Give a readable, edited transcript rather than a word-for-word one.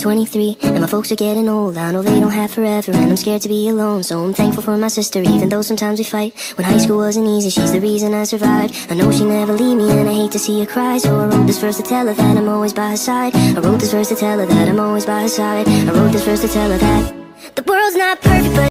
23, and my folks are getting old. I know they don't have forever, and I'm scared to be alone. So I'm thankful for my sister, even though sometimes we fight. When high school wasn't easy, she's the reason I survived. I know she never leave me, and I hate to see her cry. So I wrote this verse to tell her that I'm always by her side. I wrote this verse to tell her that I'm always by her side. I wrote this verse to tell her that the world's not perfect, but